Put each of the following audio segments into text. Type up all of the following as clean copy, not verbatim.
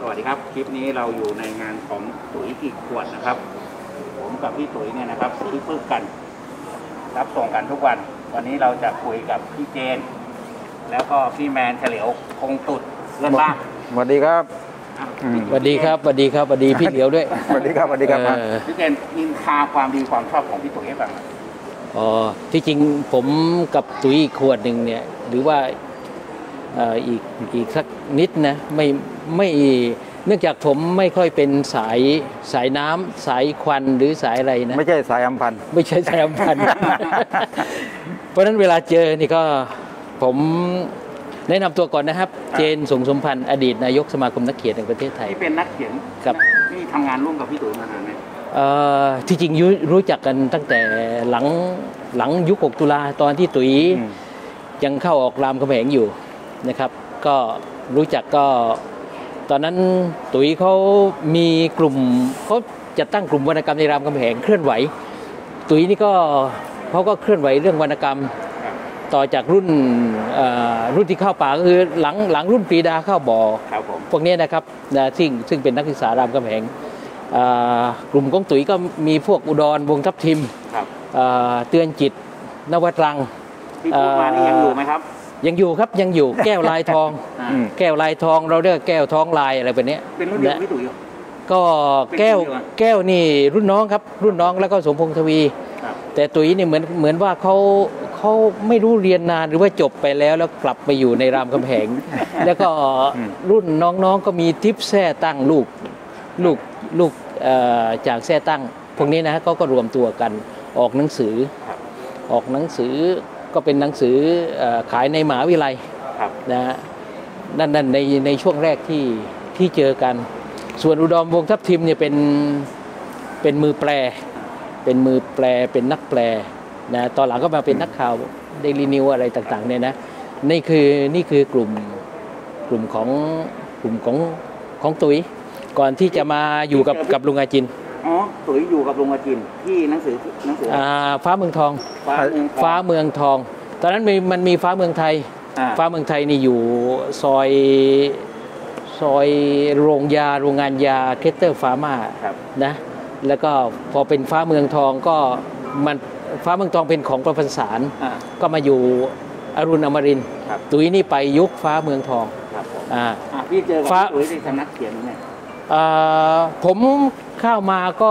วัสดีครับคลิปนี้เราอยู่ในงานของตุ๋ยกี่ขวดนะครับผมกับพี่ตุ๋ยเนี่ยนะครับซื้อปึกกันรับส่งกันทุกวันวันนี้เราจะคุยกับพี่เจนแล้วก็พี่แมนเฉลียวคงตุดเรื่องบ้างสวัสดีครับสวัสดีครับสวัสดีครับสวัสดีพี่เหลียวด้วยสวัสดีครับสวัสดีครับพี่เจนนินทาความดีความชอบของพี่ตุ๋ยให้ฟังอ๋อที่จริงผมกับตุ๋ยอีกขวดหนึ่งเนี่ยหรือว่าอีกสักนิดนะไม่เนื่องจากผมไม่ค่อยเป็นสายน้ำสายควันหรือสายอะไรนะไม่ใช่สายอัมพันธ์ไม่ใช่สายอัมพันธ์ เพราะฉะนั้นเวลาเจอนี่ก็ผมแนะนำตัวก่อนนะครับเจนสงสมพันธ์อดีตนายกสมาคมนักเขียนแห่งประเทศไทยที่เป็นนักเขียนครับนี่ทำงานร่วมกับพี่ตุ๋ยมานานไหมที่จริงรู้จักกันตั้งแต่หลังยุค6 ตุลาตอนที่ตุ๋ยยังเข้าออกรามคำแหงอยู่นะครับก็รู้จักก็ตอนนั้นตุ๋ยเขามีกลุ่มเขาจะตั้งกลุ่มวรรณกรรมในรามคำแหงเคลื่อนไหวตุ๋ยนี่ก็เขาก็เคลื่อนไหวเรื่องวรรณกรรมต่อจากรุ่นที่เข้าป่าก็คือหลังรุ่นปรีดาเข้าบ่อพวกนี้นะครับซึ่งเป็นนักศึกษารามคำแหงกลุ่มของตุ๋ยก็มีพวกอุดรวงทับทิมเตือนจิตนวัตรังที่พูดมานี่ยังอยู่ไหมครับยังอยู่ครับยังอยู่แก้วลายทองแก้วลายทองเราเรียกแก้วทองลายอะไรแบบนี้เป็นรุ่นเดียวพี่ตุ๋ยก็แก้วนี่รุ่นน้องครับรุ่นน้องแล้วก็สมพงษ์ทวีแต่ตุ๋ยนี่เหมือนว่าเขาไม่รู้เรียนนานหรือว่าจบไปแล้วกลับไปอยู่ในรามคำแหงแล้วก็รุ่นน้องๆก็มีทิปแท้ตั้งลูกจากแท้ตั้งพวกนี้นะเขาก็รวมตัวกันออกหนังสือก็เป็นหนังสือขายในมหาวิทยาลัยนะนั่นในช่วงแรกที่เจอกันส่วนอุดรวงทับทิมเนี่ยเป็นมือแปลเป็นนักแปลนะตอนหลังก็มาเป็นนักข่าวเดลินิวอะไรต่างๆเนี่ยนะนี่คือกลุ่มของตุ๋ยก่อนที่จะมาอยู่กับลุงอาจินอ๋อตุ๋ยอยู่กับลุงอาจินที่หนังสือฟ้าเมืองทองตอนนั้นมันมีฟ้าเมืองไทยนี่อยู่ซอยโรงงานยาเคสเตอร์ฟาร์มานะแล้วก็พอเป็นฟ้าเมืองทองก็มันฟ้าเมืองทองเป็นของประพันธ์สารก็มาอยู่อรุณอมรินทร์ตุ๋ยนี่ไปยุคฟ้าเมืองทองพี่เจอกับตุ๋ยในสำนักเขียนไหมผมเข้า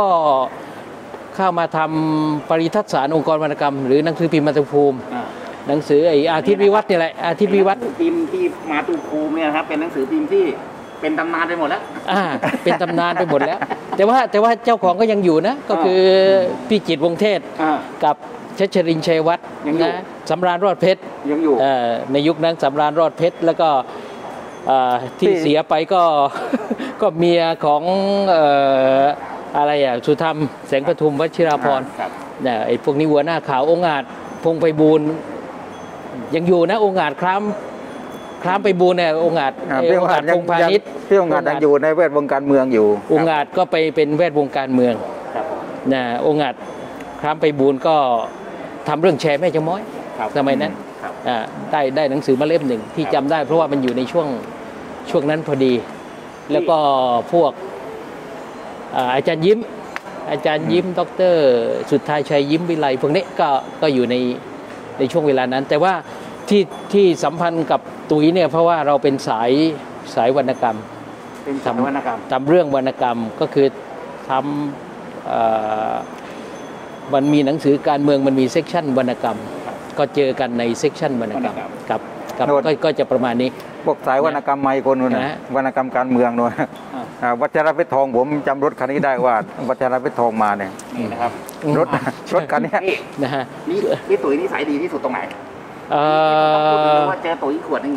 มาทำปริทัศน์สารองค์กรวรรณกรรมหรือหนังสือพิมพ์มาตุภูมิหนังสืออาทิตย์วิวัฒน์นี่แหละอาทิตย์วิวัฒน์พิมพ์ที่มาตุภูมิเนี่ยครับเป็นหนังสือพิมพ์ที่เป็นตำนานไปหมดแล้วเป็นตำนานไปหมดแล้วแต่ว่าเจ้าของก็ยังอยู่นะก็คือพี่จิตรวงเทศกับชัชรินทร์ชัยวัฒน์นะสำราญรอดเพชรยังอยู่ในยุคนั้นสำราญรอดเพชรแล้วก็ที่เสียไปก็เมียของอะไรสุธรรมแสงปทุมวชิราภรณ์เนี่ยไอ้พวกนี้หัวหน้าข่าวองค์อาจพงษ์ไพบูลย์ยังอยู่นะองค์อาจคล้ำไพบูลย์เนี่ยองค์อาจพงษ์พาณิชย์พี่องค์อาจยังอยู่ในแวดวงการเมืองอยู่องค์อาจก็ไปเป็นแวดวงการเมืองนะองค์อาจคล้ำไพบูลย์ก็ทำเรื่องแชร์แม่จม้อยสมัยนั้นได้หนังสือมาเล่มหนึ่งที่จำได้เพราะว่ามันอยู่ในช่วงนั้นพอดีแล้วก็พวกอาจารย์ยิ้มดร.สุทธาชัยยิ้มวิไลพวกนี้ก็อยู่ในช่วงเวลานั้นแต่ว่าที่สัมพันธ์กับตุ๋ยเนี่ยเพราะว่าเราเป็นสายวรรณกรรมทำวรรณกรรมทำเรื่องวรรณกรรมก็คือทำมันมีหนังสือการเมืองมันมีเซกชันวรรณกรรมก็เจอกันในเซกชันวรรณกรรมกับก็จะประมาณนี้พวกสายวรรณกรรมไมคนนู้นนะวรรณกรรมการเมืองนู้นวัชรเพชรทองผมจำรถคันนี้ได้ว่าวัชรเพชรทองมาเนี่ยนี่นะครับรถคันนี้นะฮะนี่ตุ๋ยนี่สายดีที่สุดตรงไหนว่าเจอตุ๋ยขวดได้ไง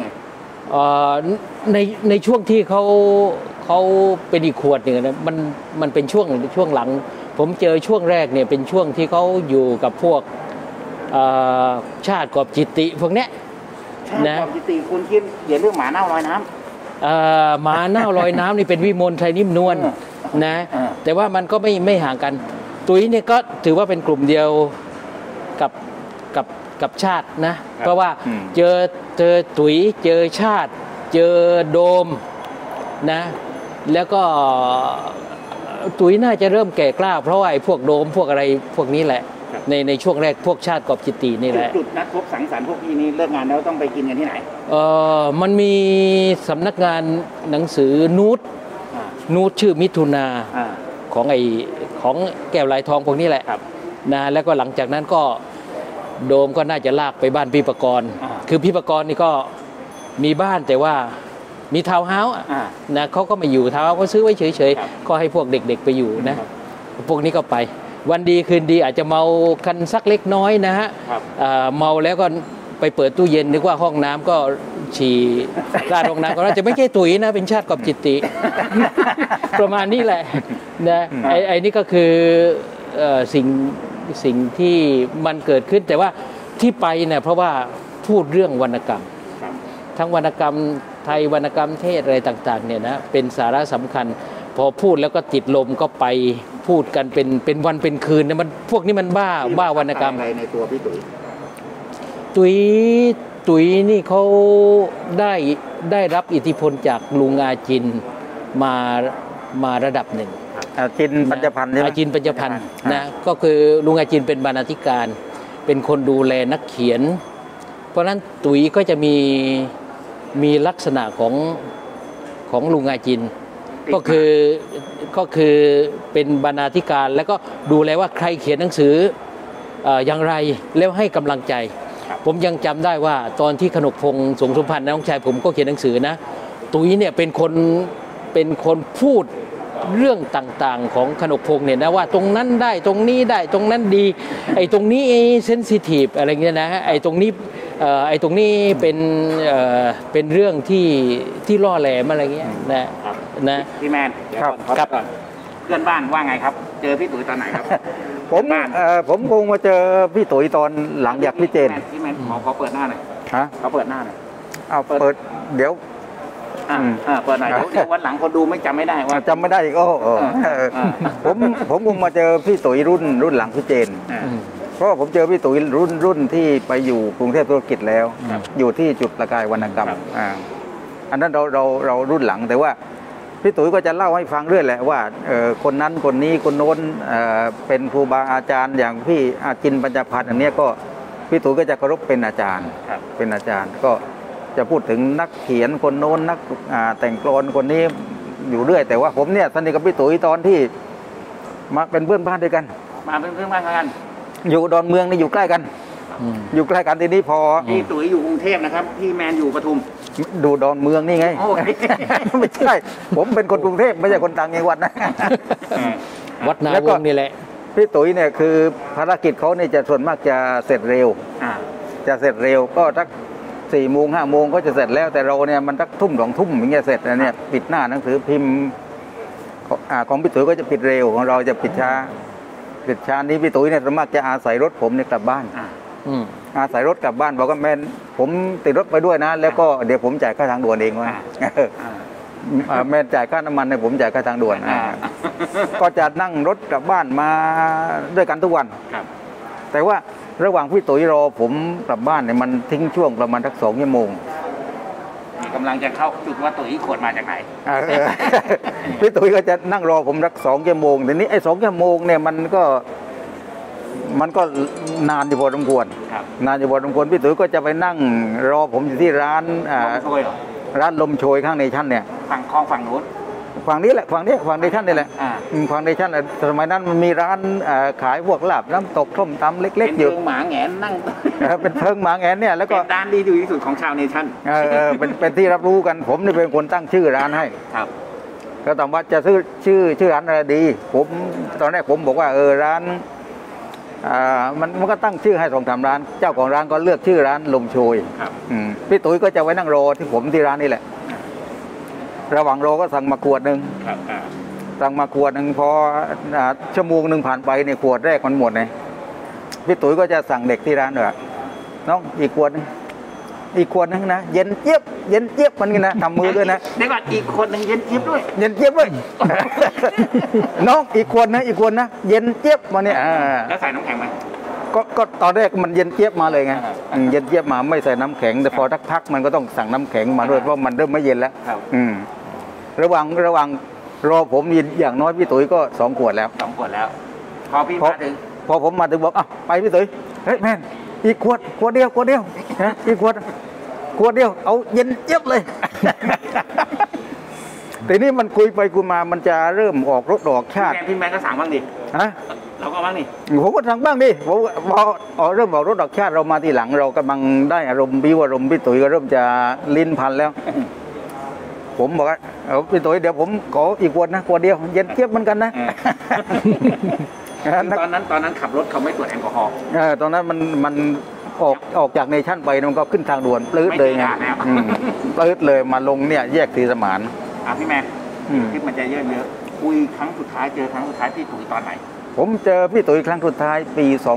ในช่วงที่เขาเป็นอีกขวดหนึ่งนะมันเป็นช่วงหลังผมเจอช่วงแรกเนี่ยเป็นช่วงที่เขาอยู่กับพวกชาติกอบจิตติพวกเนี้ยนะจิตติคุณเขียนเรื่องหมาเน่าลอยน้ำหมาเน่าลอยน้ำนี่เป็นวิมลไทยนิ่มนวลนะแต่ว่ามันก็ไม่ห่างกันตุ๋ยเนี่ยก็ถือว่าเป็นกลุ่มเดียวกับชาตินะเพราะว่าเจอตุ๋ยเจอชาติเจอโดมนะแล้วก็ตุ๋ยน่าจะเริ่มแก่กล้าเพราะว่าไอ้พวกโดมพวกอะไรพวกนี้แหละในช่วงแรกพวกชาติกอบจิตตินี่แหละจุดนัดพบสังสรรค์พวกพี่นี้เลิกงานแล้วต้องไปกินกันที่ไหนมันมีสำนักงานหนังสือนูตชื่อมิถุนาของแก้วลายทองพวกนี้แหละนะแล้วก็หลังจากนั้นก็โดมก็น่าจะลากไปบ้านพี่ประกรณ์คือพี่ประกรณ์นี่ก็มีบ้านแต่ว่ามีทาวน์เฮาส์นะเขาก็ไม่อยู่ทาวน์เฮาส์เขาซื้อไว้เฉยๆก็ให้พวกเด็กๆไปอยู่นะพวกนี้ก็ไปวันดีคืนดีอาจจะเมากันสักเล็กน้อยนะฮะเมาแล้วก็ไปเปิดตู้เย็นนึกว่าห้องน้ำก็ฉี่ราดห้องน้ำก็น่าจะไม่ใช่ตุ๋ยนะเป็นชาติกอบจิตติ ประมาณนี้แหละนะไอ้นี่ก็คือสิ่งที่มันเกิดขึ้นแต่ว่าที่ไปเนี่ยเพราะว่าพูดเรื่องวรรณกรรมทั้งวรรณกรรมไทยวรรณกรรมเทศอะไรต่างๆเนี่ยนะเป็นสาระสำคัญพอพูดแล้วก็ติดลมก็ไปพูดกันเป็นวันเป็นคืนเนี่ยมันพวกนี้มันบ้าวรรณกรรมอะไรในตัวพี่ตุ๋ยนี่เขาได้รับอิทธิพลจากลุงอาจินมาระดับหนึ่งอาจินปัญจพันธ์อาจินปัญจพันธ์นะก็คือลุงอาจินเป็นบรรณาธิการเป็นคนดูแลนักเขียนเพราะฉะนั้นตุ๋ยก็จะมีลักษณะของลุงอาจินก็คือเป็นบรรณาธิการแล้วก็ดูแลว่าใครเขียนหนังสืออย่างไรแล้วให้กำลังใจผมยังจำได้ว่าตอนที่ขนกพงษ์สงสมพันธ์น้องชายผมก็เขียนหนังสือนะตุ๋ยเนี่ยเป็นคนพูดเรื่องต่างๆของขนกพงษ์เนี่ยนะว่าตรงนั้นได้ตรงนี้ได้ตรงนั้นดีไอ้ตรงนี้เซนซิทีฟอะไรเงี้ยนะไอ้ตรงนี้เป็นเรื่องที่ล่อแหลมอะไรเงี้ยนะพี่แมนครับเพื่อนบ้านว่าไงครับเจอพี่ตุ๋ยตอนไหนครับผมคงมาเจอพี่ตุ๋ยตอนหลังจากพี่เจนพี่แมนขอเปิดหน้าหน่อยเขาเปิดหน้าหน่อยเอาเปิดเดี๋ยวเปิดหน่อยเดี๋ยววันหลังคนดูไม่จำไม่ได้ว่าจำไม่ได้อีกผมคงมาเจอพี่ตุ๋ยรุ่นหลังพี่เจนเพราะผมเจอพี่ตุ๋ยรุ่นที่ไปอยู่กรุงเทพธุรกิจแล้วอยู่ที่จุดประกายวรรณกรรมอันนั้นเรารุ่นหลังแต่ว่าพี่ตุ๋ยก็จะเล่าให้ฟังเรื่อยแหละว่าคนนั้นคนนี้คนโน้นเป็นครูบาอาจารย์อย่างพี่อาจินปัญจพันธ์อันนี้ก็พี่ตุ๋ยก็จะเคารพเป็นอาจารย์ก็จะพูดถึงนักเขียนคนโน้นนักแต่งกลอนคนนี้อยู่เรื่อยแต่ว่าผมเนี่ยสนิทกับพี่ตุ๋ยตอนที่มาเป็นเพื่อนบ้านด้วยกันมาเป็นเพื่อนบ้านกันอยู่ดอนเมืองนี่อยู่ใกล้กันทีนี้พอพี่ตุ๋ยอยู่กรุงเทพนะครับพี่แมนอยู่ปทุมดูดอนเมืองนี่ไงไม่ใช่ผมเป็นคนกรุงเทพไม่ใช่คนต่างจังหวัดนะวัดนาวงนี่แหละพี่ตุ๋ยเนี่ยคือภารกิจเขาเนี่ยจะส่วนมากจะเสร็จเร็วก็สัก4 โมง 5 โมงก็จะเสร็จแล้วแต่เราเนี่ยมันสักทุ่ม 2 ทุ่มอย่างเงี้ยเสร็จแล้วเนี่ยปิดหน้าหนังสือพิมพ์ของพี่ตุ๋ยก็จะปิดเร็วของเราจะปิดช้านี้พี่ตุ๋ยเนี่ยส่วนมากจะอาศัยรถผมเนี่ยกลับบ้านอาศัยรถกลับบ้านบอกว่าแม่ผมติดรถไปด้วยนะแล้วก็เดี๋ยวผมจ่ายค่าทางด่วนเองว่าแม่จ่ายค่าน้ำมันให้ผมจ่ายค่าทางด่วนก็จะนั่งรถกลับบ้านมาด้วยกันทุกวันแต่ว่าระหว่างพี่ตุ๋ยรอผมกลับบ้านเนี่ยมันทิ้งช่วงประมาณสัก2 ชั่วโมงกำลังจะเข้าจุดว่าตุ๋ยขวดมาจากไหนพี่ตุ๋ยก็จะนั่งรอผมสัก2 ชั่วโมงแต่นี้ไอ้2 ชั่วโมงเนี่ยมันก็นานอยู่พอสมควรพี่ตุ๋ยก็จะไปนั่งรอผมอยู่ที่ร้านลมโชยข้างในชั้นเนี่ยฝั่งนู้นฝั่งนี้แหละฝั่งในชั้นนี่แหละฝั่งในชั้นสมัยนั้นมันมีร้านขายพวกลาบน้ำตกส้มตำเล็กๆอยู่เป็นเพิงหมาแงนนั่งเป็นเพิงหมาแงนเนี่ยแล้วก็ร้านดีที่สุดของชาวเนชั่นเป็นที่รับรู้กันผมนี่เป็นคนตั้งชื่อร้านให้ครับก็ถามว่าจะชื่อร้านอะไรดีผมตอนแรกผมบอกว่าร้านมันก็ตั้งชื่อให้2-3 ร้านเจ้าของร้านก็เลือกชื่อร้านลมโชยพี่ตุ๋ยก็จะไว้นั่งรอที่ผมที่ร้านนี่แหละระหว่างรอก็สั่งมาขวดนึงพอชั่วโมงนึงผ่านไปเนี่ยขวดแรกมันหมดเลยพี่ตุ๋ยก็จะสั่งเด็กที่ร้านว่าน้องอีกขวดนึงนะเย็นเจี๊ยบมันกันนะทำมือด้วยนะเดี๋ยวก่อนอีกขวดนึงเย็นเจี๊ยบด้วยน้องอีกขวดนะเย็นเจี๊ยบมาเนี่ยแล้วใส่น้ำแข็งไหมก็ตอนแรกมันเย็นเจี๊ยบมาเลยไงเย็นเจี๊ยบมาไม่ใส่น้ำแข็งแต่พอพักมันก็ต้องสั่งน้ำแข็งมาด้วยเพราะมันเริ่มไม่เย็นแล้วระหว่างรอผมอย่างน้อยพี่ตุ๋ยก็2 ขวดแล้ว 2 ขวดแล้ว พอพี่พอมาถึงพอผมมาถึงบอกอ่ะไปพี่ตุ๋ยเฮ้ยแม่นอีกขวดเดียวนะอีกขวดเดียวเอาเย็นเจี๊ยบเลย ทีนี้มันคุยไปคุยมามันจะเริ่มออกรสออกชาติพี่แมนก็สั่งบ้างดิฮะเราก็บ้างดิผมก็ทำบ้างดิผมพอเริ่มออกรสออกชาติเรามาทีหลังเรากำลังได้อารมณ์บิวอารมณ์พี่ตุ๋ยก็เริ่มจะลิ้นพันแล้ว ผมบอกว่าเอาพี่ตุ๋ยเดี๋ยวผมขออีกขวดนะขวดเดียวเย็นเจี๊ยบเหมือนกันนะตอนนั้นขับรถเขาไม่ตรวจแอลกอฮอล์ตอนนั้นมันออกจากเนชั่นไปมันก็ขึ้นทางด่วนปลื้ดเลยไงไม่ได้แล้วปลื้ดเลยมาลงเนี่ยแยกศรีสมานพี่แมนอืมคลิปมันจะเยอะคุยครั้งสุดท้ายเจอครั้งสุดท้ายพี่ตุ๋ยตอนไหนผมเจอพี่ตุ๋ยครั้งสุดท้ายปี 2554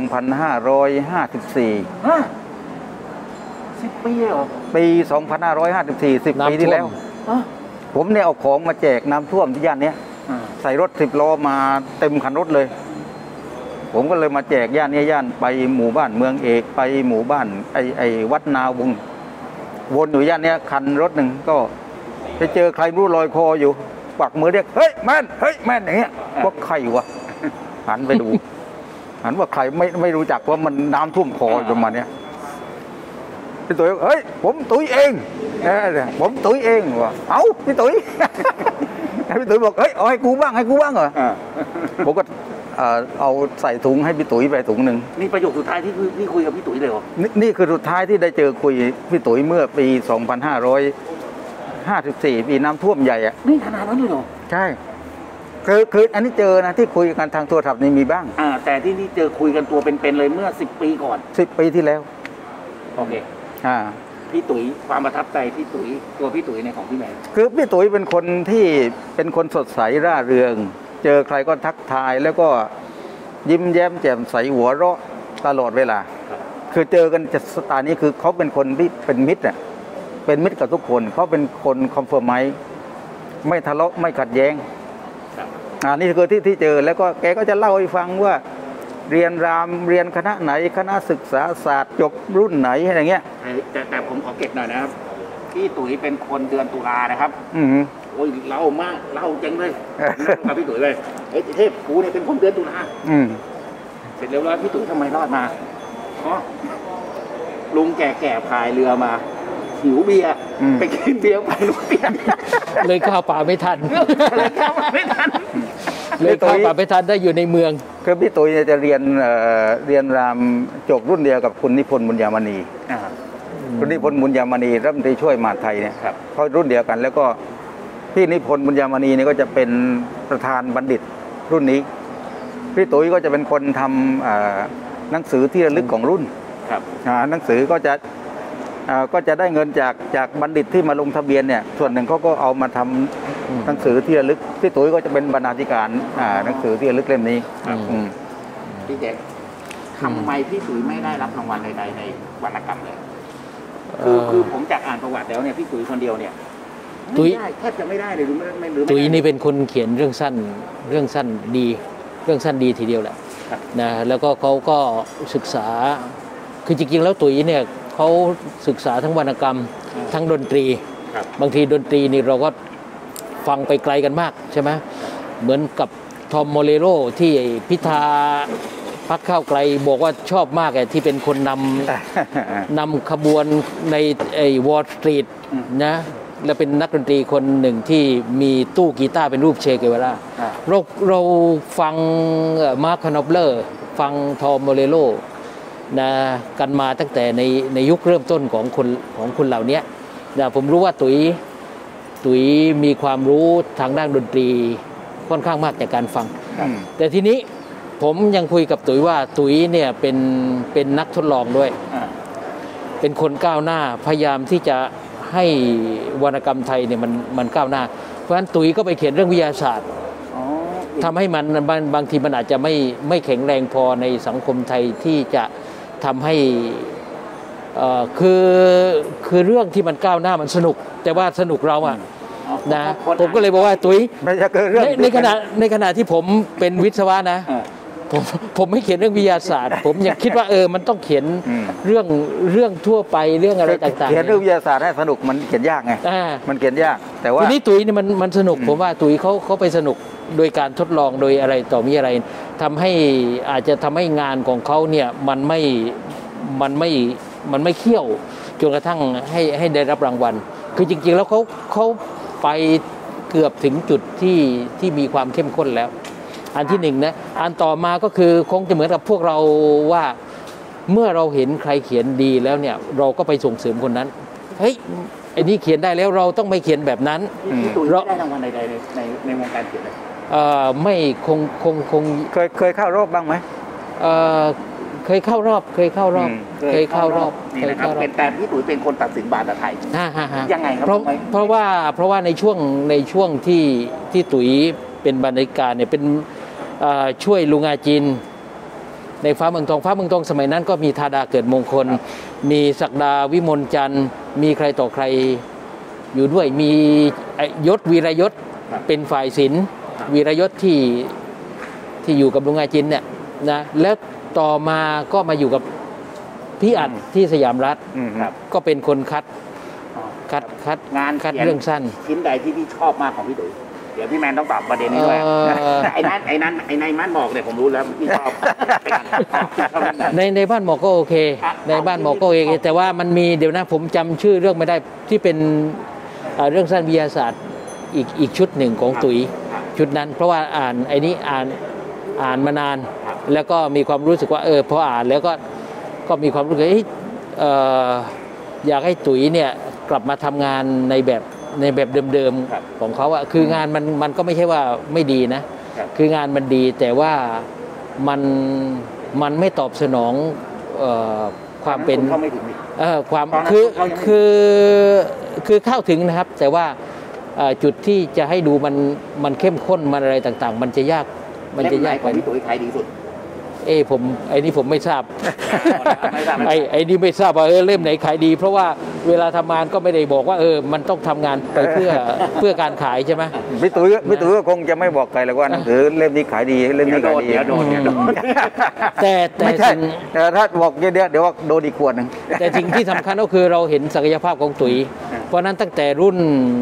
10 ปีเหรอปี 2554 10 ปีที่แล้ว ผมเนี่ยเอาของมาแจกน้ำท่วมที่ย่านเนี้ยใส่รถ10 ล้อมาเต็มคันรถเลย ผมก็เลยมาแจกย่านนี้ย่านไปหมู่บ้านเมืองเอกไปหมู่บ้านไอวัดนาวงวนอยู่ย่านเนี้ยคันรถหนึ่งก็ไปเจอใครไม่รู้ลอยคออยู่ปักมือเรียกเฮ้ยแม่นอย่างเงี้ยว่าใครวะหันไปดู หันว่าใครไม่รู้จักว่ามันน้ำท่วมคอประมาณเนี้ยพี่ตุ๋ยเฮ้ยผมตุ๋ยเองผมตุ๋ยเองว่ะเอ้าพี่ตุ๋ย พี่ตุ๋ยบอกเฮ้ยเอาให้กูบ้างเหรอผมก็เอาใส่ถุงให้พี่ตุ๋ยไปถุงหนึ่งนี่ประโยคสุดท้ายที่พี่คุยกับพี่ตุ๋ยเลยเหรอนี่คือสุดท้ายที่ได้เจอคุยพี่ตุ๋ยเมื่อปี 2554 ปีน้ำท่วมใหญ่อะนี่ขนาดนั้นเลยเหรอใช่คืออันนี้เจอนะที่คุยกันทางโทรศัพท์นี่มีบ้างแต่ที่นี่เจอคุยกันตัวเป็นๆเลยเมื่อ10 ปีก่อน 10 ปีที่แล้วโอเค พี่ตุ๋ยความประทับใจพี่ตุ๋ยตัวพี่ตุ๋ยในของพี่แมนคือพี่ตุ๋ยเป็นคนที่เป็นคนสดใสร่าเริง เจอใครก็ทักทายแล้วก็ยิ้มแย้มแจ่มใสหัวเราะตลอดเวลา คือเจอกันจะสไตล์นี้คือเขาเป็นคนที่เป็นมิตรอ่ะเป็นมิตรกับทุกคนเขาเป็นคนคอมเฟอร์ไมซ์ไม่ทะเลาะไม่ขัดแย้งนี่คือที่เจอแล้วก็แกก็จะเล่าให้ฟังว่าเรียนรามเรียนคณะไหนคณะศึกษาศาสตร์จบรุ่นไหนอะไรเงี้ยแต่ผมขอเก็บหน่อยนะครับพี่ตุ๋ยเป็นคนเดือนตุลานะครับโอ้ยเล่ามากเล่าจังเลยกับพี่ตุ๋ยเลยเทพกูเนี่ยเป็นคนเดือนตุลาเสร็จเรียบร้อยพี่ตุ๋ยทำไมรอดมาลุงแก่พายเรือมาหิวเบียร์ไปกินเบียร์ไปลุงเบียร์เลยข้าวป่าไม่ทันเลยข้าวป่าไม่ทันได้อยู่ในเมืองคือพี่ตุ๋ยจะเรียนรามจบรุ่นเดียวกับคุณนิพนธ์บุญญามณีคุณนิพนธ์บุญญามณีรัฐมนตรีช่วยมหาดไทยเนี่ยเขารุ่นเดียวกันแล้วก็พี่นิพนธ์บุญญามณีนี่ก็จะเป็นประธานบัณฑิตรุ่นนี้พี่ตุ๋ยก็จะเป็นคนทำหนังสือที่ระลึกของรุ่นหนังสือก็จะได้เงินจากบัณฑิตที่มาลงทะเบียนเนี่ยส่วนหนึ่งเขาก็เอามาทำหนังสือที่ระลึกพี่ตุ๋ยก็จะเป็นบรรณาธิการหนังสือที่ระลึกเล่มนี้พี่เจ๊ทำไมพี่ตุ๋ยไม่ได้รับรางวัลใดๆในวรรณกรรมเลยคือผมจากอ่านประวัติแล้วเนี่ยพี่ตุ๋ยคนเดียวเนี่ยตุ๋ยแทบจะไม่ได้เลยหรือไม่ตุ๋ยนี่เป็นคนเขียนเรื่องสั้นดีทีเดียวแหละนะแล้วก็เขาก็ศึกษาคือจริงๆแล้วตุ๋ยเนี่ยเขาศึกษาทั้งวรรณกรรมทั้งดนตรีบางทีดนตรีนี่เราก็ฟังไปไกลกันมากใช่ไหมเหมือนกับทอมโมเลโรที่พิธาพรรคก้าวไกลบอกว่าชอบมากที่เป็นคนนำขบวนในวอลสตรีทนะและเป็นนักดนตรีคนหนึ่งที่มีตู้กีตาร์เป็นรูปเชเกวาร่าเราฟังมาร์ค คานอปเลอร์ฟังทอมโมเลโรนะกันมาตั้งแต่ในยุคเริ่มต้นของคนเหล่านี้นะผมรู้ว่าตุ๋ยมีความรู้ทางด้านดนตรีค่อนข้างมากจากการฟังแต่ทีนี้ผมยังคุยกับตุ๋ยว่าตุ๋ยเนี่ยเป็นนักทดลองด้วยเป็นคนก้าวหน้าพยายามที่จะให้วรรณกรรมไทยเนี่ยมันก้าวหน้าเพราะฉะนั้นตุ๋ยก็ไปเขียนเรื่องวิทยาศาสตร์ทำให้มันบางทีมันอาจจะไม่แข็งแรงพอในสังคมไทยที่จะทำให้คือเรื่องที่มันก้าวหน้ามันสนุกแต่ว่าสนุกเราอะนะผมก็เลยบอกว่าตุ๋ยในขณะที่ผมเป็นวิศวะนะผมไม่เขียนเรื่องวิทยาศาสตร์ ผมยังคิดว่ามันต้องเขียนเรื่องทั่วไปเรื่องอะไรต่างๆเขียนเรื่องวิทยาศาสตร์ให้สนุกมันเขียนยากไงมันเขียนยากแต่ว่าทีนี้ตุ๋ยนี่มันสนุกผมว่าตุ๋ยเขาไปสนุกโดยการทดลองโดยอะไรต่อมีอะไรทำให้อาจจะทำให้งานของเขาเนี่ยมันไม่เขี้ยวจนกระทั่งให้ได้รับรางวัลคือจริงๆแล้วเขาไปเกือบถึงจุดที่มีความเข้มข้นแล้วอันที่หนึ่งนะอันต่อมาก็คือคงจะเหมือนกับพวกเราว่าเมื่อเราเห็นใครเขียนดีแล้วเนี่ยเราก็ไปส่งเสริมคนนั้นเฮ้ยไอ้นี่เขียนได้แล้วเราต้องไม่เขียนแบบนั้นเราได้รางวัลใดๆในวงการเขียนไม่คงเคยเข้ารอบบ้างไหมเคยเข้ารอบนี่นะครับเป็นแต่พี่ตุ๋ยเป็นคนตัดสินบาทไทยยังไงครับเพราะว่าในช่วงที่ตุ๋ยเป็นบรรณาธิการเนี่ยเป็นช่วยลุงอาจินในฟ้าเมืองทองสมัยนั้นก็มีธาดาเกิดมงคลมีศักดาวิมลจันทร์มีใครต่อใครอยู่ด้วยมียศวีรยศเป็นฝ่ายศิลป์วีรยศที่อยู่กับลุงอาจินเนี่ยนะแล้วต่อมาก็มาอยู่กับพี่อัดที่สยามรัฐก็เป็นคนคัดงานเรื่องสั้นชิ้นใดที่พี่ชอบมากของพี่ตุ๋ยเดี๋ยวพี่แมนต้องตอบประเด็นนี้ด้วยไอ้นายบ้านหมอกเนี่ยผมรู้แล้วพี่ชอบในบ้านหมอกก็โอเคในบ้านหมอกก็โอเคแต่ว่ามันมีเดี๋ยวนะผมจำชื่อเรื่องไม่ได้ที่เป็นเรื่องสั้นวิทยาศาสตร์อีกชุดหนึ่งของตุ๋ยชุดนั้นเพราะว่าอ่านมานานแล้วก็มีความรู้สึกว่าพออ่านแล้วก็มีความรู้สึกอยากให้ตุ๋ยเนี่ยกลับมาทำงานในแบบเดิมๆของเขาอะคืองานมันก็ไม่ใช่ว่าไม่ดีนะคืองานมันดีแต่ว่ามันไม่ตอบสนองความเป็นความคือเข้าถึงนะครับแต่ว่าจุดที่จะให้ดูมันเข้มข้นมันอะไรต่างๆมันจะยากกว่าพี่ตุ๋ยขายดีสุดไอ้นี่ผมไม่ทราบไอ้นี่ไม่ทราบว่าเล่มไหนขายดีเพราะว่าเวลาทำงานก็ไม่ได้บอกว่ามันต้องทำงานไปเพื่อการขายใช่ไหมพี่ตุ๋ยก็คงจะไม่บอกใครเลยว่าหนังสือเล่มนี้ขายดีเล่มนี้ขายดีแต่ไม่ใช่แต่ถ้าบอกเดี๋ยวว่าโดนอีกขวดนึงแต่สิ่งที่สำคัญก็คือเราเห็นศักยภาพของตุ๋ยเพราะนั้นตั้งแต่รุ่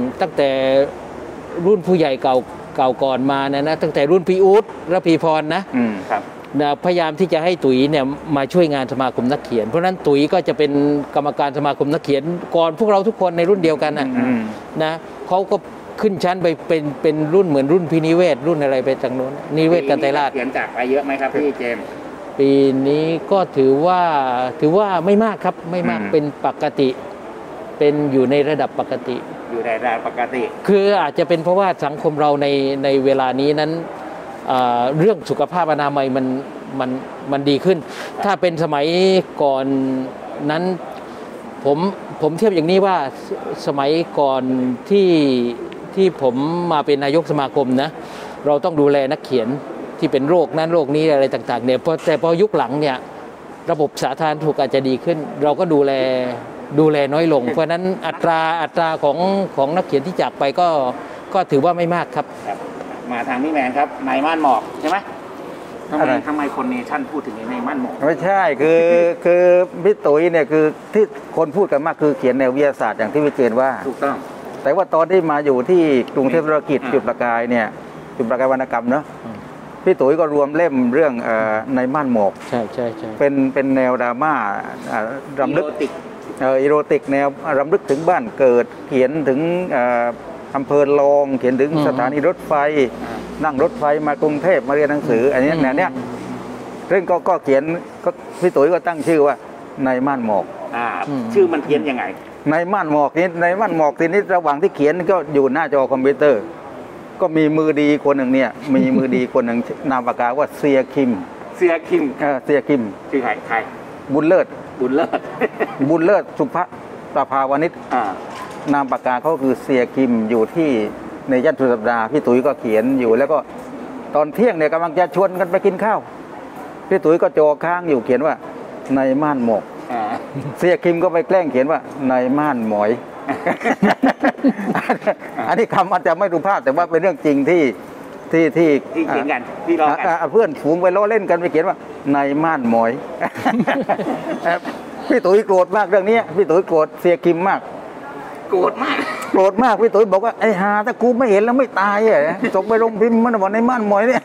นผู้ใหญ่เก่าก่อนมานะตั้งแต่รุ่นพี่อู๊ดและพี่พรนะครับพยายามที่จะให้ตุ๋ยเนี่ยมาช่วยงานสมาคมนักเขียนเพราะนั้นตุ๋ยก็จะเป็นกรรมการสมาคมนักเขียนก่อนพวกเราทุกคนในรุ่นเดียวกันนะเขาก็ขึ้นชั้นไปเป็นรุ่นเหมือนรุ่นพินิเวศรุ่นอะไรไปทางโน้นนิเวศกันไตรราชเขียนจากไปเยอะไหมครับพี่เจมส์ปีนี้ก็ถือว่าไม่มากครับไม่มากเป็นปกติเป็นอยู่ในระดับปกติอยู่ในระดับปกติคืออาจจะเป็นเพราะว่าสังคมเราในเวลานี้นั้นเรื่องสุขภาพอนามัยมันดีขึ้นถ้าเป็นสมัยก่อนนั้นผมเทียบอย่างนี้ว่าสมัยก่อนที่ผมมาเป็นนายกสมาคมนะเราต้องดูแลนักเขียนที่เป็นโรคนั้นโรคนี้อะไรต่างๆเนี่ยแต่พอยุคหลังเนี่ยระบบสาธารณสุขอาจจะดีขึ้นเราก็ดูแลน้อยลงเพราะนั้นอัตราของนักเขียนที่จากไปก็ถือว่าไม่มากครับมาทางพี่แมนครับนายม่านหมอกใช่ไหมทำไมคนเนชั่นพูดถึงนายม่านหมอกไม่ใช่คือพี่ตุ๋ยเนี่ยคือที่คนพูดกันมากคือเขียนแนววิทยาศาสตร์อย่างที่พี่เจนว่าถูกต้องแต่ว่าตอนที่มาอยู่ที่กรุงเทพธุรกิจจุดประกายเนี่ยจุดประกายวรรณกรรมเนาะพี่ตุ๋ยก็รวมเล่มเรื่องนายม่านหมอกใช่เป็นแนวดราม่ารำลึกอีโรติกแนวรำลึกถึงบ้านเกิดเขียนถึงอำเภอลองเขียนถึงสถานีรถไฟนั่งรถไฟมากรุงเทพมาเรียนหนังสืออันนี้แนวเนี้ยเรื่องก็เขียนก็พี่ตุ๋ยก็ตั้งชื่อว่านายม่านหมอกชื่อมันเพี้ยนยังไงนายม่านหมอกนี้นายม่านหมอกทีนี้ระหว่างที่เขียนก็อยู่หน้าจอคอมพิวเตอร์ก็มีมือดีคนหนึ่งเนี่ยมีมือดีคนหนึ่งนามปากกาว่าเสียคิมชื่อใครบุญเลิศสุภประภาวณิชนามปากกาเขาคือเสียคิมอยู่ที่ในย่านสุดสัปดาห์พี่ตุ๋ยก็เขียนอยู่แล้วก็ตอนเที่ยงเนี่ยกำลังจะชวนกันไปกินข้าวพี่ตุ๋ยก็จอค้างอยู่เขียนว่านายม่านหมอกเสียคิมก็ไปแกล้งเขียนว่านายม่านหมอยอันนี้คำอาจจะไม่สุภาพแต่ว่าเป็นเรื่องจริงที่ที่ที่เขียนกันที่ล้อกันเพื่อนฝูงไปล้อเล่นกันไปเขียนว่าในม่านหมอย พี่ตุ๋ยโกรธมากเรื่องนี้พี่ตุ๋ยโกรธเสียคิมมากโกรธมากโกรธมากพี่ตุ๋ยบอกว่าไอ้หาถ้ากูไม่เห็นแล้วไม่ตายอ่ะส่งไปโรงพิมพ์มันบอกในม่านหมอยเนี่ย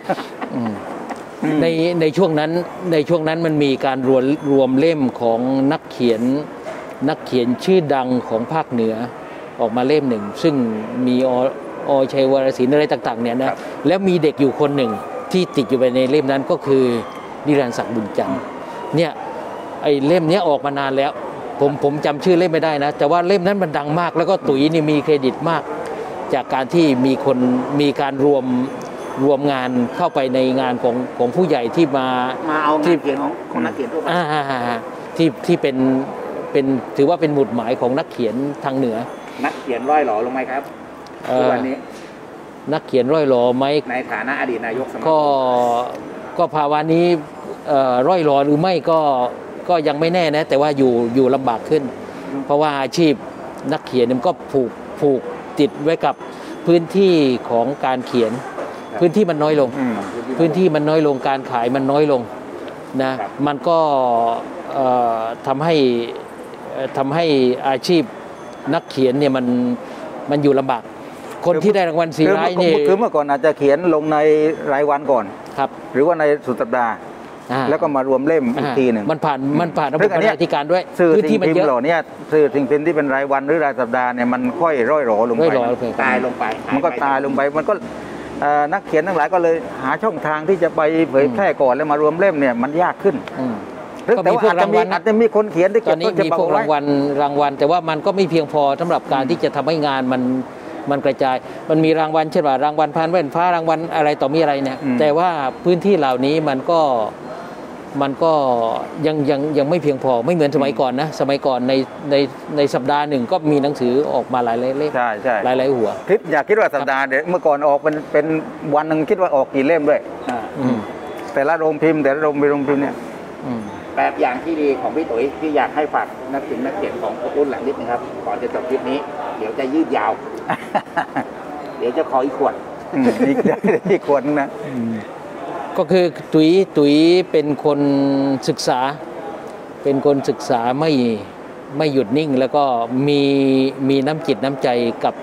ในช่วงนั้นมันมีการรวมเล่มของนักเขียนชื่อดังของภาคเหนือออกมาเล่มหนึ่ง ซึ่งมีอชัยวรศิลป์อะไรต่างๆเนี่ยนะแล้วมีเด็กอยู่คนหนึ่งที่ติดอยู่ไปในเล่มนั้นก็คือนิรันดร์ศักดิ์บุญจันทร์เนี่ยไอ้เล่มนี้ออกมานานแล้วผมจำชื่อเล่มไม่ได้นะแต่ว่าเล่มนั้นมันดังมากแล้วก็ตุ๋ยนี่มีเครดิตมาก จากการที่มีการรวมงานเข้าไปในงานของผู้ใหญ่ที่มาเอางานเขียนของนักเขียนทั่วไปที่เป็นถือว่าเป็นหมุดหมายของนักเขียนทางเหนือนักเขียนร่อยหล่อลงไหมครับทุกวันนี้นักเขียนร่อยหล่อไหมในฐานะอดีตนายกสมาคมก็ภาวะนี้ร่อยหล่อหรือไม่ก็ยังไม่แน่นะแต่ว่าอยู่ลำบากขึ้น เพราะว่าอาชีพนักเขียนมันก็ผูกติดไว้กับพื้นที่ของการเขียนพื้นที่มันน้อยลงการขายมันน้อยลงนะมันก็ทำให้อาชีพนักเขียนเนี่ยมันอยู่ลำบากคนที่ได้รางวัลสีร้ายนี่คือเมื่อก่อนอาจจะเขียนลงในรายวันก่อนครับหรือว่าในสุดสัปดาห์แล้วก็มารวมเล่มอีกทีหนึ่งมันผ่านระบบบรรณาธิการด้วยพื้นที่มันเยอะเหล่านี้สื่อสิ่งพิมพ์ที่เป็นรายวันหรือรายสัปดาห์เนี่ยมันค่อยร่อยหรอลงไปตายลงไปมันก็ตายลงไปมันก็นักเขียนทั้งหลายก็เลยหาช่องทางที่จะไปเผยแพร่ก่อนแล้วมารวมเล่มเนี่ยมันยากขึ้นแต่ว่าอาจจะมีคนเขียนที่ตอนนี้มีพวกรางวัลแต่ว่ามันก็ไม่เพียงพอสำหรับการที่จะทำให้งานมันกระจายมันมีรางวัลเช่นว่ารางวัลพันแว่นฟ้ารางวัลอะไรต่อมีอะไรเนี่ยแต่ว่าพื้นที่เหล่านี้มันก็ยังไม่เพียงพอไม่เหมือนสมัยก่อนนะสมัยก่อนในสัปดาห์หนึ่งก็มีหนังสือออกมาหลายเล่มหลายหัวอยากคิดว่าสัปดาห์เดี๋ยวเมื่อก่อนออกเป็นวันหนึ่งคิดว่าออกกี่เล่มด้วยแต่ละโรงพิมพ์แต่ละโรงพิมพ์เนี่ยแบบอย่างที่ดีของพี่ตุ๋ยที่อยากให้ฝากนักเขียนของรุ่นหลังนิดนึงครับก่อนจะจบคลิปนี้เดี๋ยวจะยืดยาว เดี๋ยวจะขออีกขวดอีกขวดนะก็คือตุ๋ยเป็นคนศึกษาไม่หยุดนิ่งแล้วก็มีน้ำจิตน้ำใจ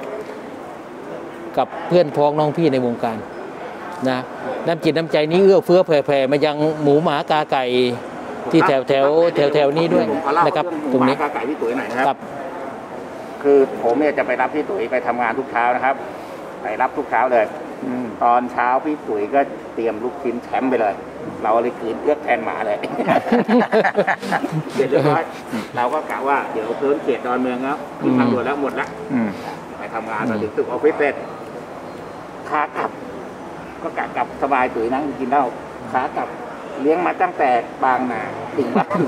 กับเพื่อนพ้องน้องพี่ในวงการนะน้ำจิตน้ำใจนี้เอื้อเฟื้อแผ่มายังหมูหมากาไก่ที่แถวนี้ด้วยนะครับตรงนี้กาไก่พี่ตุ๋ยหน่อยนะครับคือผมเนี่ยจะไปรับพี่ตุ๋ยไปทำงานทุกเช้านะครับไปรับทุกเช้าเลยตอนเช้าพี่ตุ๋ยก็เตรียมลูกชิ้นแชมป์ไปเลยเราเลยคืนเอื้อแทนหมาเลยเรียบร้อยเราก็กะว่าเดี๋ยวเพิ่มเขตดอนเมืองแล้วขึ้นทางด่วนแล้วหมดแล้วไปทำงานมาถึงตึกออฟฟิศเสร็จขากลับก็กะกลับสบายตุ๋ยนั่งกินเหล้าขากลับเลี้ยงมาตั้งแต่บางนาถึงบ้าน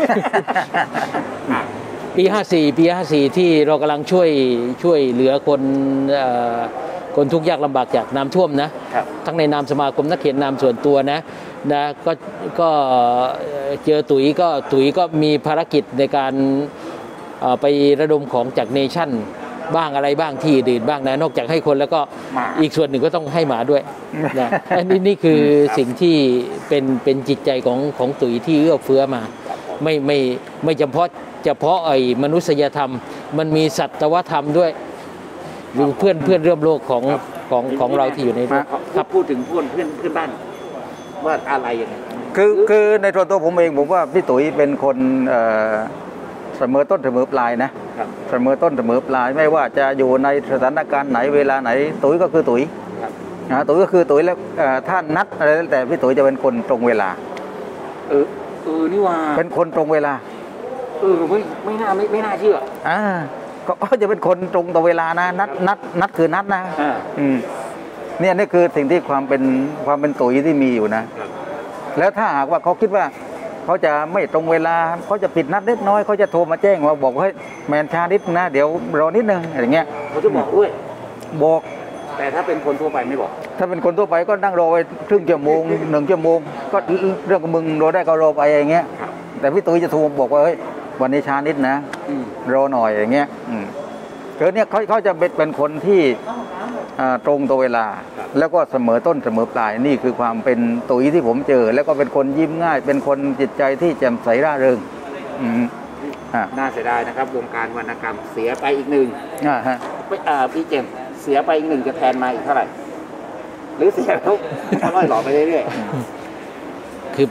ปี54ที่เรากำลังช่วยเหลือคนทุกข์ยากลำบากจากน้ำท่วมนะทั้งในนามสมาคมนักเขียนนามส่วนตัวนะก็เจอตุ๋ยก็มีภารกิจในการไประดมของจากเนชั่นบ้างอะไรบ้างที่อื่นบ้างนะนอกจากให้คนแล้วก็อีกส่วนหนึ่งก็ต้องให้หมาด้วยนะนี่คือสิ่งที่เป็นจิตใจของตุ๋ยที่เอื้อเฟื้อมาไม่เฉพาะไอ้มนุษยธรรมมันมีสัตวธรรมด้วยหรือเพื่อนร่วมโลกของเราที่อยู่ในครับพูดถึงเพื่อนบ้านว่าอะไรอย่างไรคือในตัวผมเองผมว่าพี่ตุ๋ยเป็นคนเสมอต้นเสมอปลายนะเสมอต้นเสมอปลายไม่ว่าจะอยู่ในสถานการณ์ไหนเวลาไหนตุ๋ยก็คือตุ๋ยตุ๋ยก็คือตุ๋ยแล้วท่านนัดอะไรแต่พี่ตุ๋ยจะเป็นคนตรงเวลานี่ว่าเป็นคนตรงเวลาไม่น่าเชื่อก็จะเป็นคนตรงต่อเวลานะนัดคือนัดนะเนี่ยนี่คือสิ่งที่ความเป็นตุ๋ยที่มีอยู่นะแล้วถ้าหากว่าเขาคิดว่าเขาจะไม่ตรงเวลาเขาจะผิดนัดเล็กน้อยเขาจะโทรมาแจ้งว่าบอกให้แมนชานิดนะเดี๋ยวรอนิดนึงอะไรเงี้ยเขาจะบอกด้วยบอกแต่ถ้าเป็นคนทั่วไปไม่บอกถ้าเป็นคนทั่วไปก็นั่งรอไปครึ่งชั่วโมง1 ชั่วโมงก็เรื่องของมึงรอได้ก็รอไปอย่างเงี้ยแต่พี่ตุ๋ยจะโทรบอกว่าเฮ้ยวันนี้ช้านิดนะรอหน่อยอย่างเงี้ยเนี่ยเขาจะเป็นคนที่ตรงต่อเวลาแล้วก็เสมอต้นเสมอปลายนี่คือความเป็นตุ๋ยที่ผมเจอ แล้วก็เป็นคนยิ้มง่าย เป็นคนจิตใจที่แจ่มใสร่าเริงอ่าน่าเสียดายนะครับวงการวรรณกรรมเสียไปอีกหนึ่งฮะพี่เจมส์เสียไปอีกหนึ่งจะแทนมาอีกเท่าไหร่ หรือเสียแล้วค่อยๆหล่อไปเรื่อยคือ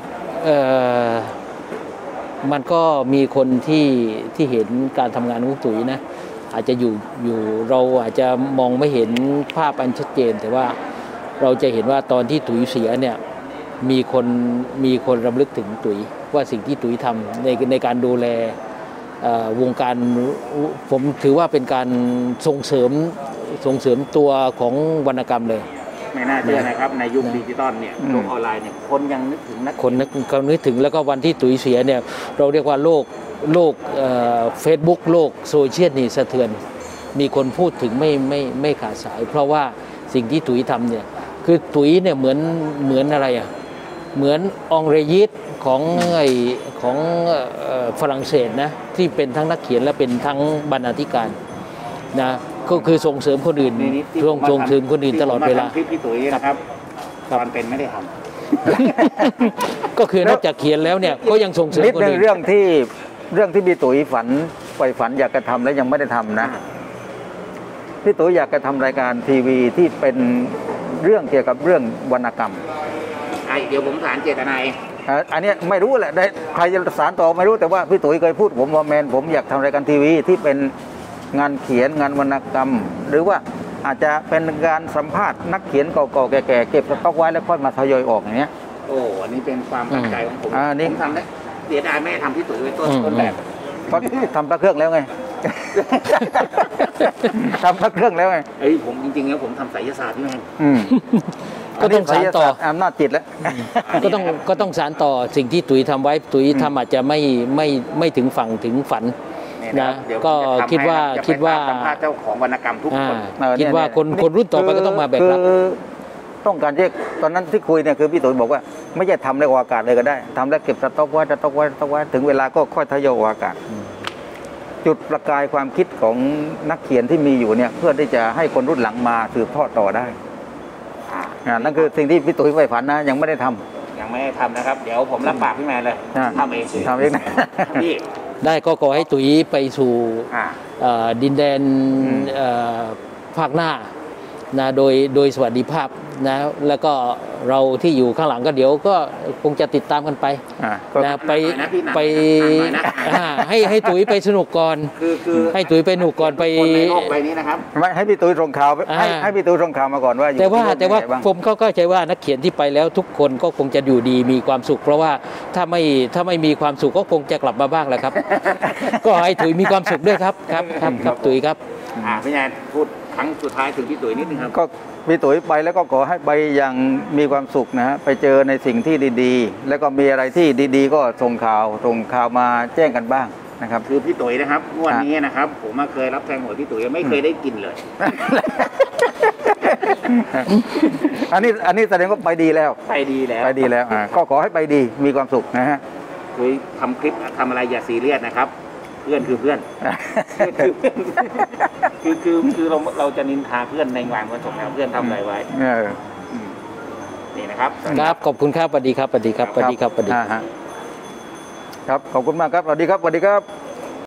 มันก็มีคนที่เห็นการทำงานของตุ๋ยนะอาจจะอยู่เราอาจจะมองไม่เห็นภาพอันชัดเจน แต่ว่าเราจะเห็นว่าตอนที่ตุ๋ยเสียเนี่ยมีคนรำลึกถึงตุ๋ยว่าสิ่งที่ตุ๋ยทำในการดูแลวงการผมถือว่าเป็นการส่งเสริมตัวของวรรณกรรมเลยๆไม่น่าเชื่อนะครับในยุคดิจิตอลเนี่ยโลกออนไลน์เนี่ยคนยังนึกถึงนักคนเขานึกถึงแล้วก็วันที่ตุ๋ยเสียเนี่ยเราเรียกว่าโลกเฟซบุ๊กโลกโซเชียลนี่สะเทือนมีคนพูดถึงไม่ขาดสาย เพราะว่าสิ่งที่ตุ๋ยทำเนี่ยคือตุ๋ยเนี่ยเหมือนอะไรอ่ะเหมือนองเรยิตของฝรั่งเศสนะที่เป็นทั้งนักเขียนและเป็นทั้งบรรณาธิการนะก็คือส่งเสริมคนอื่นส่งเสริมคนอื่นตลอดเวลาคลิปพี่ตุ๋ยนะครับตอนเป็นไม่ได้ทำก็คือนอกจากเขียนแล้วเนี่ยก็ยังส่งเสริมนิดคนนึงอื่นเรื่องที่พี่ตุ๋ยใฝ่ฝันอยากจะทำแล้วยังไม่ได้ทำนะพี่ตุ๋ยอยากจะทำรายการทีวีที่เป็นเรื่องเกี่ยวกับเรื่องวรรณกรรมเดี๋ยวผมสารเจตนาเองอันนี้ไม่รู้แหละได้ใครจะสารต่อไม่รู้แต่ว่าพี่ตุ๋ยเคยพูดผมว่าแมนผมอยากทำรายการทีวีที่เป็นงานเขียนงานวรรณกรรม หรือว่าอาจจะเป็นการสัมภาษณ์นักเขียนเก่าๆแก่ๆเก็บสต็อกไว้แล้วค่อยมาทยอยออกอย่างเงี้ยโอ้อันนี้เป็นความตั้งใจของผมนี่ผมทำได้เสียดายไม่ได้ทำพี่ตุ๋ยไว้ต้นแบบเพราะทำพระเครื่องแล้วไง ทำพระเครื่องแล้วไงผมจริงๆแล้วผมทำไสยศาสตร์ที่แม่งก็ต้องสานต่ออำนาจจิตแล้วก็ต้องสานต่อสิ่งที่ตุ๋ยทำไว้ตุ๋ยทำอาจจะไม่ถึงฝั่งถึงฝัน นะก็คิดว่าสัมภาษณ์เจ้าของวรรณกรรมทุกคนคิดว่าคนรุ่นต่อไปก็ต้องมาแบกรับต้องการแยกตอนนั้นที่คุยเนี่ยคือพี่ตุ๋ยบอกว่าไม่ใช่ทำในอากาศเลยก็ได้ทำแล้วเก็บสต็อกไว้ถึงเวลาก็ค่อยทยอยออกอากาศจุดประกายความคิดของนักเขียนที่มีอยู่เนี่ยเพื่อที่จะให้คนรุ่นหลังมาสืบทอดต่อได้นั่นคือสิ่งที่พี่ตุ๋ยใฝ่ฝันนะยังไม่ได้ทำยังไม่ได้ทำนะครับ เดี๋ยวผมรับปากพี่แมนเลยทำเองนะพี่ได้ก็ขอให้ตุ๋ยไปสู่ดินแดนภาคหน้านะโดยสวัสดิภาพนะแล้วก็เราที่อยู่ข้างหลังก็เดี๋ยวก็คงจะติดตามกันไปนะไปให้ตุ๋ยไปสนุกก่อนคือให้ตุ๋ยไปสนุกก่อนไปในโลกใบนี้นะครับไม่ให้พี่ตุ๋ยส่งข่าวให้พี่ตุ๋ยส่งข่าวมาก่อนว่าแต่ว่าผมเข้าใจว่านักเขียนที่ไปแล้วทุกคนก็คงจะอยู่ดีมีความสุขเพราะว่าถ้าไม่มีความสุขก็คงจะกลับมาบ้างแหละครับ ก็ให้ตุ๋ยมีความสุขด้วยครับครับตุ๋ยครับพี่แนนพูดครั้งสุดท้ายถึงพี่ตุ๋ยนิดนึงครับก็พี่ตุ๋ยไปแล้วก็ขอให้ไปอย่างมีความสุขนะฮะไปเจอในสิ่งที่ดีๆแล้วก็มีอะไรที่ดีๆก็ส่งข่าวมาแจ้งกันบ้างนะครับคือพี่ตุ๋ยนะครับวันนี้นะครับผมมาเคยรับแทงหวยพี่ตุ๋ยไม่เคยได้กินเลยอันนี้แสดงว่าไปดีแล้วก็ขอให้ไปดีมีความสุขนะฮะคุยทำคลิปทำอะไรอย่าซีเรียสนะครับเพื่อนคือเพื่อนคือเราจะนินทาเพื่อนในงานวันสงกรานต์เพื่อนทำอะไรไว้นี่นะครับครับขอบคุณครับสวัสดีครับครับขอบคุณมากครับสวัสดีครับ